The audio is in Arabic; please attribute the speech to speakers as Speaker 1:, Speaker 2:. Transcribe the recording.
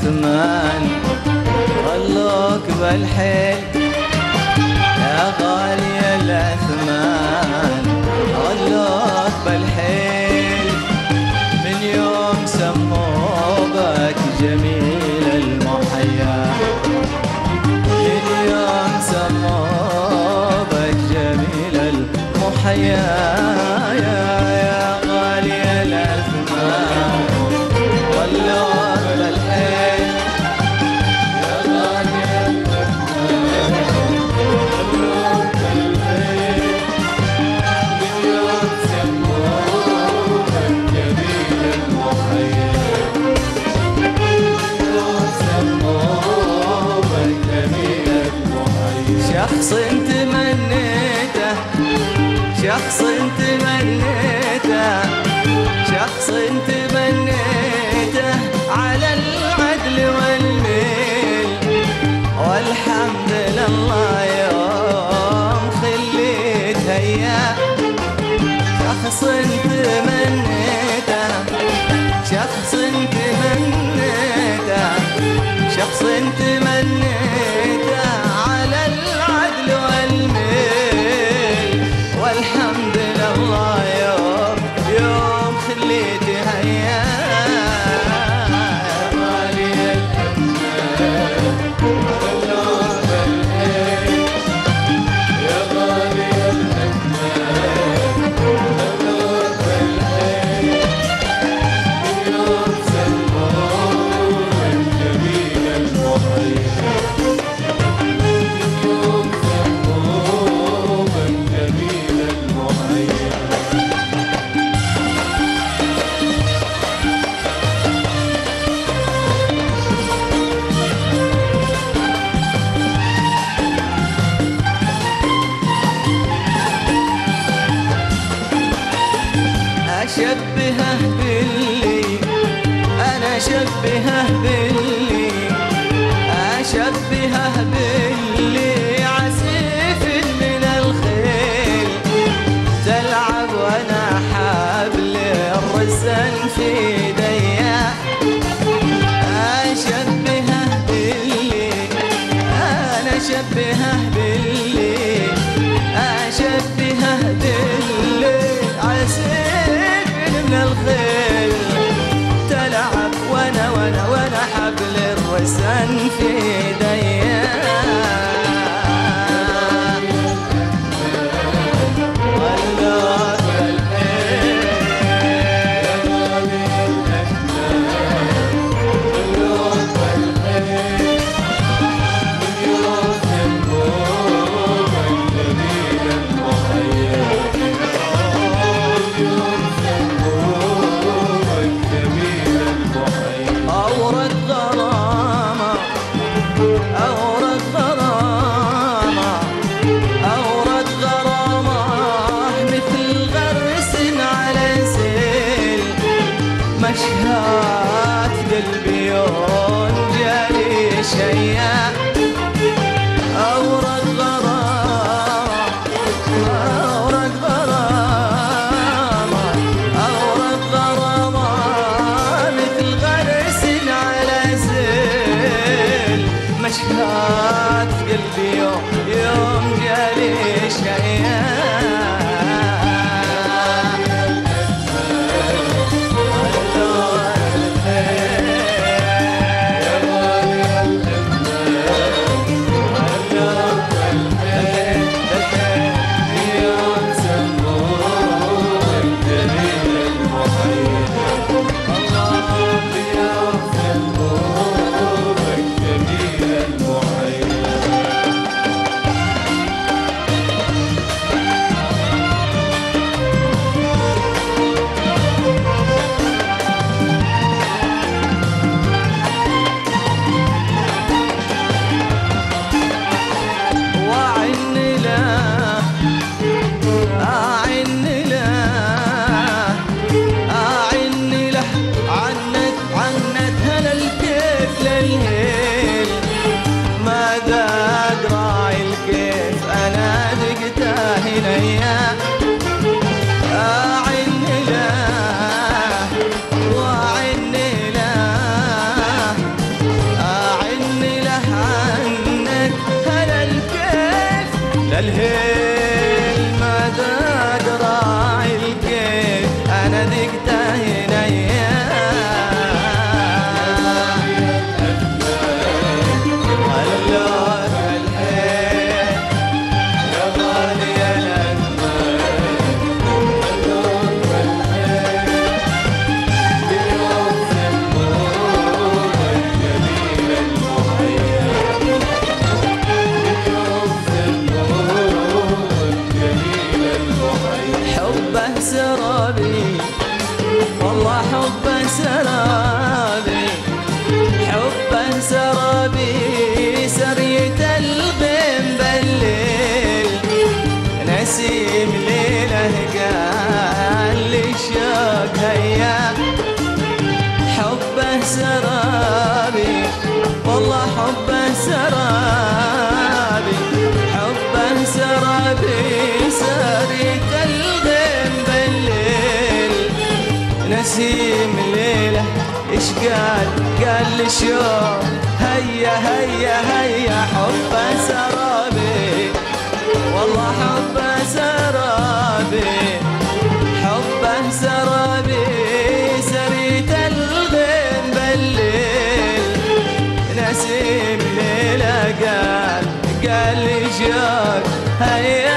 Speaker 1: الأثمان غلوك بالحيل يا غالي الأثمان غلوك بالحيل من يوم سموبك جميل المحيا من يوم سموبك جميل المحيا يا غالي الأثمان غلوك بالحيل يا غالي الأثمان غلوك بالحيل من يوم سموبك جميل المحيا من يوم سموبك جميل المحيا شخص تمنيته شخص تمنيته شخص تمنيته على العدل والميل والحمد لله يوم خليته يا شخص تمنيته شخص تمنيته شخص تمنيته على العدل والميل والحمد لله يوم خليته يا غالي الأثمان غلوك بالحيل يا غالي الأثمان غلوك بالحيل من يوم سموبك جميل المحيا من يوم سموبك جميل المحيا أشبهه باللي أنا أشبهه باللي أشبهه باللي عسيف من الخيل تلعب وأنا حبل الرسن في يديا أشبهه باللي أنا أشبهه باللي أشبهه باللي عسيف من الخيل تلعب وانا حبل الرسن في يديا غلوك بالحيل يا غالي الأثمان غلوك بالحيل من يوم سموبك جميل المحيا يوم سموبك جميل المحيا أورد غرامة أورد غرامة أورد غرامة مثل غرس على سيل مشهات قلبي يوم جالي شيا أورد غرامة أورد غرامة أورد غرامة مثل غرس على سيل مشهات قلبي يوم جالي شيا قال لي شوف هيا هيا هيا حبه سرابي والله حبه سرابي حبه سرابي سريت الغيم بالليل نسيم ليلة قال لي شوف هيا